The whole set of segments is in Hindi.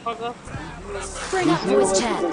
Bring up voice chat.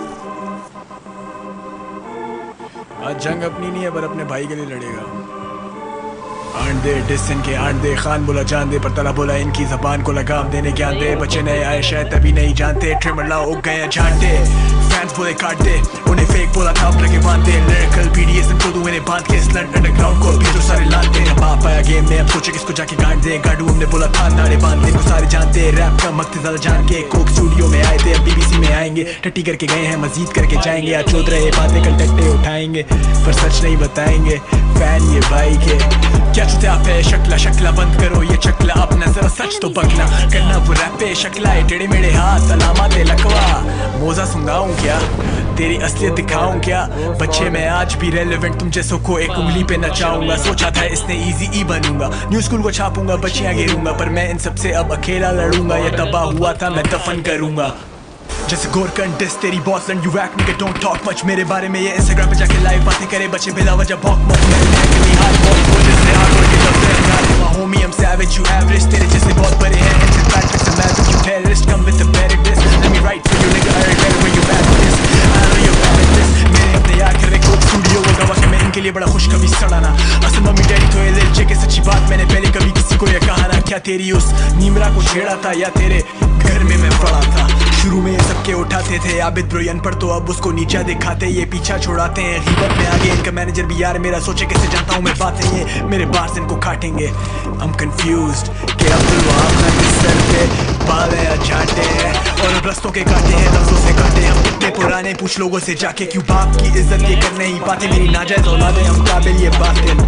आज जंग अपनी नहीं है पर अपने भाई के लिए लड़ेगा। आंदे डिसन के आंदे खान बोला जान दे, पर तला बोला इनकी जबान को लगाम देने ज्ञान दे। बच्चे नए आए शायद तभी नहीं जानते, ट्रिमर लाओ उग गए झांटे। फैंस बोले काट दे, उन्हें फेक बोला था अब लगे बांधे। लिरिकल BDSM को दूं इन्हें बांध के स्लंट अंडरग्राउंड को अभी तो सारे लानते। अब आप आया गेम में, अब सोचे किसको जाके गांड दे। गाडू हमने बोला था नाड़े बांध दे को सारे जानते। रैप का मक्त ज्यादा जान के कोक स्टूडियो में आए थे, अब BBC में आएंगे। टट्टी करके गए हैं मजीद करके जाएंगे। आज चौध रहे बातें कल टट्टे उठाएंगे, पर सच नहीं बताएंगे फैन ये भाई के। क्या चुते आप है शक्ला शक्ला बंद करो ये चकला अपना, जरा सच तो बकना करना वो रैप पे शक्ला है। टेढ़े मेढ़े हाथ अलामत लकवा, मोजा सुंगाऊं क्या तेरी असलियत दिखाऊं क्या। बच्चे मैं आज भी रेलेवेंट, तुम जैसों को एक उंगली पे नचाऊंगा। सोचा था इसने इजी ई बनूंगा, न्यू स्कूल को छापूंगा बच्चियां घेरूंगा, पर मैं इन सबसे अब अकेला लड़ूंगा। ये तबाह हुआ था मैं दफन करूंगा जैसे गोरकन डिस तेरी boss and you act nigga don't talk much। मेरे बारे में ये इंस्टाग्राम पे जाके लाइव बातें करे बच्चे बिला वजह भौंक मौक। मैं हाथ बहुत वो जैसे आग और के लफ्ज़ हैं यार my homie I'm savage you average। तेरे जैसे बहुत बड़े हैं इनसे Patrick से मैं you terrorist come with a better diss। Let me write for you nigga I better where you bad at this I know you're bad at this। मेरे अपने यार कर रहे कोक स्टूडियो को गवा के मैं इनके लिए बड़ा खुश कभी सड़ाना। असल मम्मी डैडी तो LLJ के सच्ची बात मैंने पहले कभी किसी को ये कहा ना। क्या तेरी उस नीमरा को छेड़ा था या तेरे घर में मैं पड़ा था। शुरू में ये सबके उठाते थे आबिद ब्रोयन पर, तो अब उसको नीचा दिखाते ये पीछा छोड़ाते हैं। गिबत में आगे इनका मैनेजर भी यार मेरा, सोचे कैसे जानता हूँ मैं बातें ये मेरे बार्स इनको काटेंगे। I'm confused कि अब्दुल वहाब खान के सर पे बाल है या झाटे हैं और रस्तों के काटे हैं लफ्जों से काटे। हम कितने पुराने पूछ लोगों से जाके क्यों बाप की इज्जत ये कर नहीं पाते। मेरी नाजायज औलाद है हम काबिल ये बातिल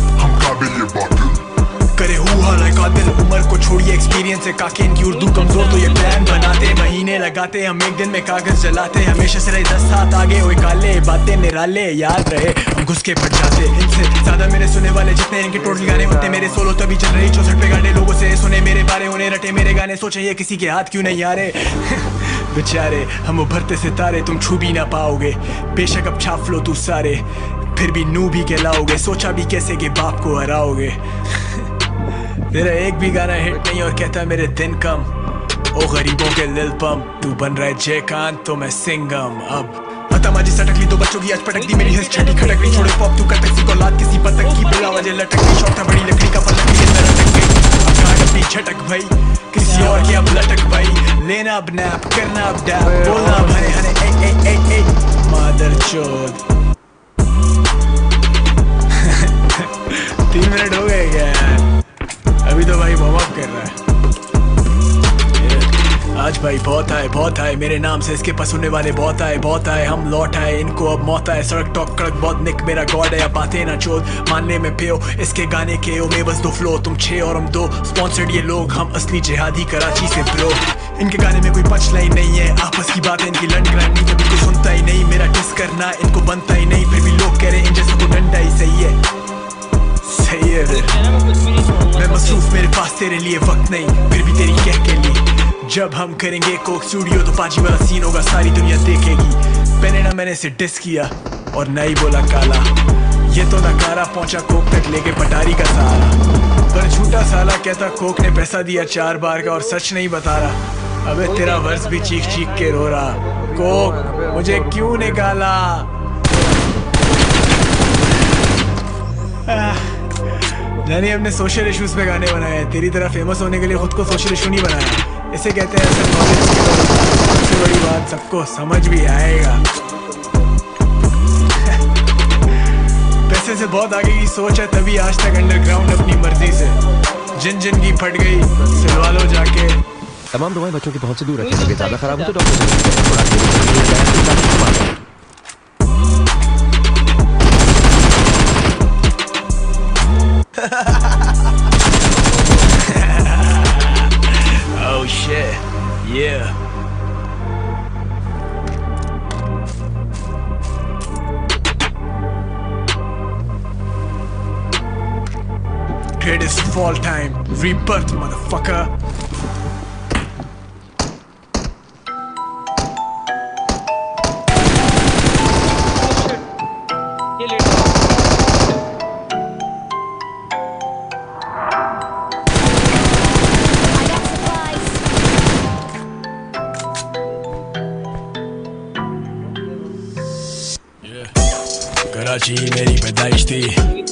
करे हुआ कातिल। उम्र को छोड़िए एक्सपीरियंस है काके इनकी उर्दू कमजोर, तो ये प्लान बनाते महीने लगाते। हम एक दिन में कागज जलाते, हमेशा से रहे 10 साथ आगे। ओए काले बातें निराले याद रहे हम घुस के फट जाते। इनसे ज्यादा मेरे सुने वाले जितने इनके टोटल गाने उतने मेरे सोलो तभी चल रही 64 पे गाने। लोगों से सुने मेरे बारे उन्हें रटे मेरे गाने, सोचे ये किसी के हाथ क्यों नहीं आ रहे बेचारे हम उभरते सितारे तुम छू भी ना पाओगे। बेशक अब छाप लो तू सारे फिर भी नू भी कहलाओगे। सोचा भी कैसे कि बाप को हराओगे तेरा एक भी गाना हिट नहीं और कहता मेरे दिन कम। ओ गरीबों के लिल पम्प तू बन रहा है जय खान तो मैं सिंगम। अब पता सटक ली दो बच्चों की आज पटक दी मेरी हिस्स छठी खटक रही। छोड़े पॉप तू कर किसी को लाद किसी पतक की बिला वजह लटक गई। शौक था बड़ी लकड़ी का फलक की लटक गई। अब कहां अपनी झटक भाई किसी और की अब लटक भाई। लेना अब नैप करना अब डैप बोलना अब हने हने ए ए ए ए मादर चोद 3 मिनट हो गए क्या यार, अभी तो भाई वार्म अप कर रहा है। आज भाई बहुत आए मेरे नाम से इसके पास सुनने वाले बहुत आए। हम लौट आए इनको अब मौत आए। सड़क टॉक कड़क बहुत निक मेरा गॉड है। अब बातें ना चोद मानने में पियो इसके गाने के ओ में बस 2 फ्लो तुम 6 और हम 2 स्पॉन्सर्ड ये लोग हम असली जिहादी कराची से ब्रो। इनके गाने में कोई पंच लाइन नहीं है, आपस की बात है इनकी लंड ग्राइंड नहीं, कभी कोई सुनता ही नहीं। मेरा डिस करना इनको बनता ही नहीं, फिर भी लोग कह रहे इन जैसे को डंडा ही सही है मैं मसरूफ मेरे पास तेरे लिए वक्त नहीं, फिर भी तेरी कह के लिए। जब हम करेंगे कोक स्टूडियो तो पाजी वाला सीन होगा सारी दुनिया देखेगी। पहले ना मैंने इसे डिस किया और ना ही बोला काला, ये तो नकारा पहुंचा कोक तक लेके पटारी का सहारा। पर झूठा साला कहता कोक ने पैसा दिया 4 बार का और सच नहीं बता रहा। अबे तेरा वर्स भी चीख चीख के रो रहा, कोक मुझे क्यों निकाला। जानी हमने सोशल इश्यूज पे गाने बनाए हैं, तेरी तरह फेमस होने के लिए खुद को सोशल इशू नहीं बनाया। इसे कहते हैं असल नॉलेज की सबसे बड़ी बात सबको समझ भी आएगा। पैसे से बहुत आगे की सोच है तभी आज तक अंडरग्राउंड अपनी मर्जी से जिन जिन की फट गई सिलवा लो जाके। तमाम दवाएं बच्चों की पहुंच से दूर रखें, तबीयत ज्यादा खराब हो तो doctor Oh shit, yeah. Greatest of all time, rebirth motherfucker. Karachi मेरी पैदाइश थी,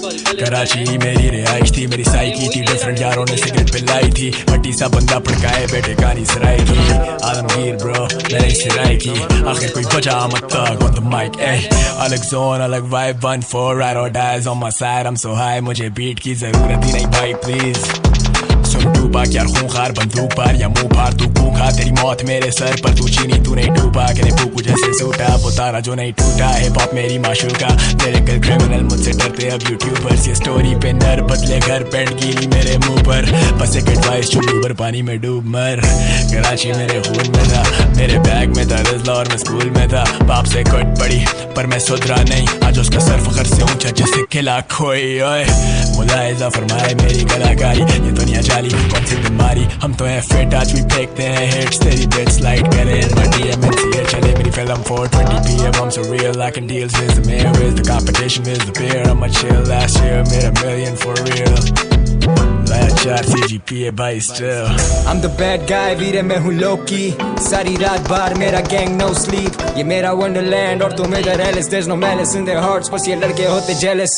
कराची मेरी रिहाइश थी, मेरी साइकी थी डिफरेंट, यारों ने सिगरेट पिलाई थी, मट्टी सा बंदा पड़काए बैठे कहानी सराय की, आलमगीर ब्रो मैंने सिराय की, आखिर कोई बचा मत तक on the mic, अलग जोन अलग vibe 1-4 ride or dies on my side, I'm so high मुझे बीट की जरूरत ही नहीं भाई प्लीज, सुन टूपाक यार खूंखार बंदूक पार या मुंह फाड़ तू भूखा, तेरी मौत मेरे सर पर तू चीनी तू नहीं डूबा, करे भूकू जैसे सूटा वो तारा जो नहीं टूटा, हिप हॉप मेरी माशूका, लिरिकल क्रिमिनल मुझसे डरते अब यूट्यूबर्स, ये स्टोरी पे नर बदले घर पेंट गीली मेरे मुंह पर, बस एक एडवाइस चुप पानी में डूब मर, कराची मेरे खून में था, मेरे बैग में था रिजला और मैं स्कूल में था, बाप से कट पड़ी पर मैं सुधरा नहीं, आज उसका सर फखर से ऊंचा जैसे किला खोई, ओए मुलाहिजा फरमाए मेरी कलाकारी, ये दुनिया जाली कौन सी बीमारी, हम तो हैं फिट आज भी फेंकते हैं हिट्स, तेरी बिट स्लाइड करे DM चले मेरी film 420 PM, I'm so real I can deal with the mayor, with the competition, with the beer, I'm a chill last year, made $1 million for real, लाया 4 CGPA भाई still, I'm the bad guy वीरे मैं हूँ लोकी, सारी रात बार मेरा गैंग no sleep, ये मेरा वंडरलैंड और तुम इधर Alice, there's no malice in their hearts, बस ये लड़के होते jealous,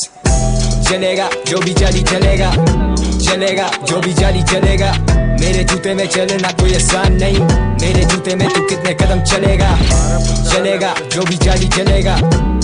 चलेगा जो भी जाली चलेगा, चलेगा जो भी जाली चलेगा, मेरे जूते में चलना कोई आसान नहीं, मेरे जूते में तू कितने कदम चलेगा, चलेगा जो भी जाली चलेगा,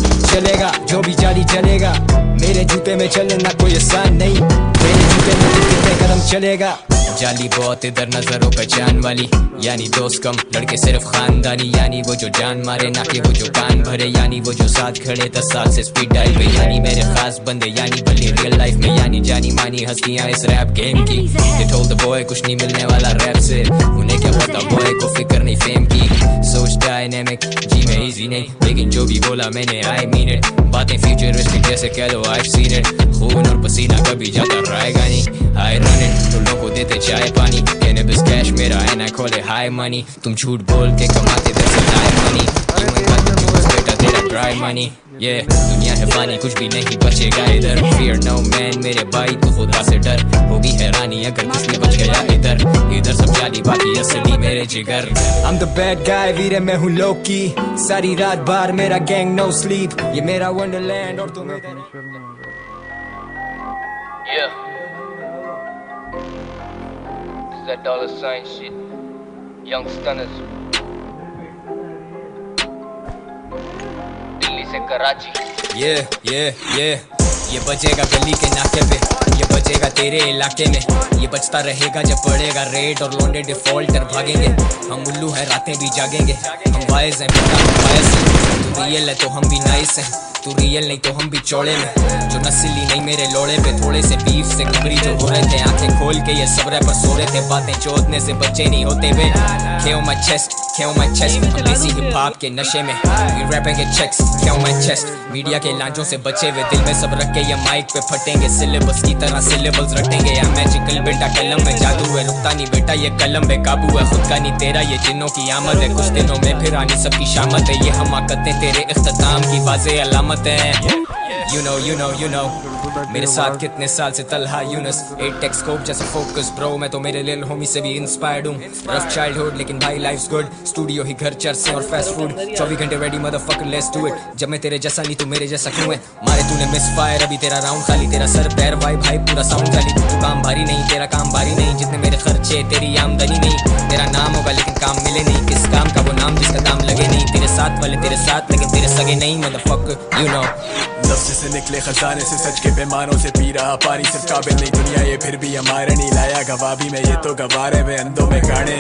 चलेगा जो भी जाली चलेगा, मेरे जूते में चलना कोई आसान नहीं, मेरे जूते में तू कितने कदम चलेगा, जाली बहुत इधर नजरों पहचान वाली, यानी दोस्त कम लड़के सिर्फ खानदानी, यानी वो जो जान मारे ना कि वो जो कान भरे, यानी वो जो साथ खड़े 10 साल से स्पीड डाइव पे, यानी मेरे खास बंदे, यानी बल्ले रियल लाइफ में, यानी जानी मानी हस्तियां इस रैप गेम की, They told the boy कुछ नहीं मिलने वाला रैप से, उन्हें क्या पता बॉय को फिक्र नहीं फेम की, सोच डायनेमिक जी में इजी नहीं, लेकिन जो भी बोला मैंने I mean it, बातें फ्यूचरिस्टिक जैसे कह लो I've seen it, खून और पसीना कभी जाता रहेगा नहीं, I run it तो लोगों को देते चाय पानी, cannabis cash मेरा and I call it high money, तुम झूठ बोल के कमाते दरअसल high money, बेटा तेरा dry money, yeah दुनिया है फानी कुछ भी नहीं बचेगा इधर, fear no man मेरे भाई तू खुदा से डर, होगी हैरानी अगर कुछ भी बच गया इधर, इधर सब जाली बाकी असली मेरे जिगर, I'm the bad guy वीरे मैं हूँ लोकी, सारी रात बार मेरा गैंग no sleep, ये मेरा वंडरलैंड और तुम इधर, yeah that dollar sign shit, young stunners, Delhi से कराची, ये बजेगा गली के नाके पे, ये बजेगा तेरे इलाके में, ये बजता रहेगा जब पड़ेगा रेड और लौंडे डिफॉल्टर भागेंगे, हम उल्लू हैं रातें भी जागेंगे, हम वाइज हैं बेटा हम वाइज हैं, तू रियल है तो हम भी नाइस हैं, तू रियल नहीं तो हम भी चौड़े में, जो नस्ली नहीं मेरे लोड़े पे, थोड़े से बीफ से घबरी जो हो रहे थे, आंखें खोल के ये सब रैपर सो रहे थे, बातें चोदने से बच्चे नहीं होते वे, खेओ माय चेस्ट हम देसी हिप हॉप के नशे में, we rapping के checks, खेओ माय चेस्ट, मीडिया के लांचों से बचे हुए दिल में सब रख के ये माइक पे फटेंगे, सिलेबस की तरह सिलेबल्स रटेंगे, या मैजिकल बेटा कलम में जादू है, रुकता नहीं बेटा ये कलम में काबू है, खुद का नहीं तेरा ये जिन्नों की आमद है, कुछ दिनों में फिर आनी सबकी शामत है, ये हमाकतें तेरे इख्तिताम की वाज़े अलामत है, you know मेरे साथ कितने साल से तलहा यूनस, 8x स्कोप जैसे फोकस ब्रो, मैं तो मेरे लिल होमी से भी इंस्पायर्ड हूँ, रफ चाइल्डहुड लेकिन भाई लाइफ्स गुड, स्टूडियो ही घर चर्चे और फास्ट फूड, 24 घंटे ready motherfucker let's do it, जब मैं तेरे जैसा नहीं तू मेरे जैसा क्यों है, मारे तूने मिस फायर अभी तेरा राउंड खाली, तेरा सर पैर भाई पूरा साउंड खाली, तू काम भारी नहीं तेरा काम भारी नहीं, जितने मेरे खर्चे तेरी आमदनी नहीं, तेरा नाम होगा लेकिन काम मिले नहीं, किस काम का वो नाम जिसका दाम लगे नहीं, तेरे साथ वाले तेरे साथ लेकिन तेरे सगे नहीं मदरफकर you know, लफ्ज़ से निकले खजाने से सच के पैमानों से पी रहा पानी, सिर्फ काबिल नहीं दुनिया ये फिर भी हमारे नहीं, लाया गवाह भी मैं ये तो गवारे वे अंधों में गाने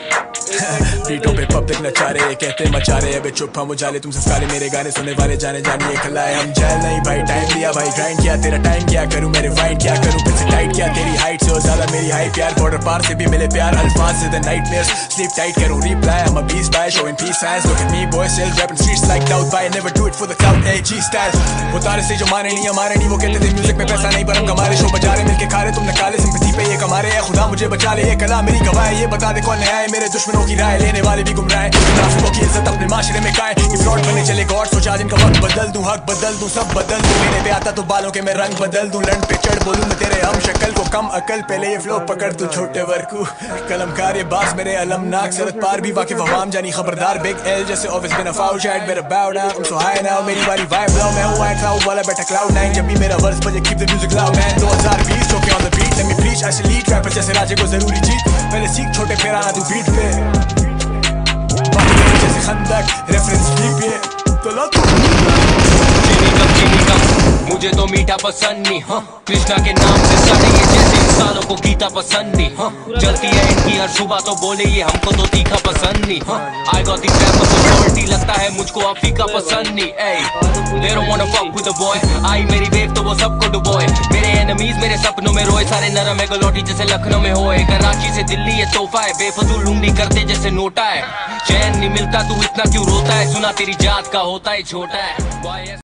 बीटों पे पब्लिक नचा रहे कहते मचा रहे, अबे चुप हम उजाले तुम सस्काले, मेरे गाने सुनने वाले जाने जानिए खिलाए, हम जेल नहीं भाई टाइम दिया भाई ग्राइंड किया, तेरा टाइम क्या करूं मैं रिवाइंड क्या करूं, फिर से टाइट किया तेरी हाइट से और ज्यादा मेरी हाइट, प्यार बॉर्डर पार से भी मिले प्यार, अल्फाज से द नाइटमेयर्स स्लीप टाइट करूं reply, I'm a beast by showing peace signs, look at me boy still rapping streets like doubt by never do it for the clout, AG style, वो तारे से जो माने नहीं हमारे नहीं, वो कहते थे म्यूजिक में पैसा नहीं पर हम कमा रहे, शो बजा रहे मिलके खा रहे, तुमने काले सिंपैथी पे ये कमा रहे, खुदा मुझे बचा ले, ये कला मेरी गवाह है, ये बता दे कौन है मेरे दुश्मनों की राय लेने वाले भी गुमराह, मुनाफिकों की इज्जत अपने माशरे में काए, ये फ्रॉड बने चले गॉड सोचा जिनका वक्त बदल दूं, हक बदल दूं सब बदल दूं, मेरे पे आता तो बालों के मैं रंग बदल दूं, लंड पे चढ़ बोलूं मैं तेरे हम शक्ल को कम अकल, पहले ये फ्लो पकड़ तू छोटे वर्कू, कलमकार ये बास मेरे अलमनाक, सरत पार भी वाकिफ अवाम जानी खबरदार, बिग एल जैसे ऑफिस में नफाउ शायद मेरा bow down, I'm so high now, मेरी वाली वाइब लो, मैं हूँ आई क्लाउड वाला वाला बैठा क्लाउड 9 जब भी मेरा वर्स बजे keep the music loud man 2020 चौके on the beat let me preach ऐसे लीड रैपर जैसे राजे को जरूरी जीत पहले सीख छोटे फिर आना तू बीट पे जैसे खंदक रेफरेंस डीप ये तो लो तू चीनी कम मुझे तो मीठा पसंद नहीं हाँ कृष्णा के नाम से सारे ये जैसे इंसानों को गीता पसंद नहीं हाँ जलती है इनकी हर सुबह तो बोले ये हमको तो तीखा पसंद नहीं हाँ I got the trap authority लगता है मुझको अब फीका पसंद नहीं ऐ they don't wanna fuck with the boy आई मेरी वेव तो वो सबको डुबोए मेरे एनिमीज मेरे सपनों में रोए सारे नरम है गलौटी जैसे लखनऊ में होए कराची से दिल्ली ये तोहफा है बेफजूल लूंगी करते जैसे नोटा है चैन नहीं मिलता तू इतना क्यों रोता है सुना तेरी जात का होता है छोटा है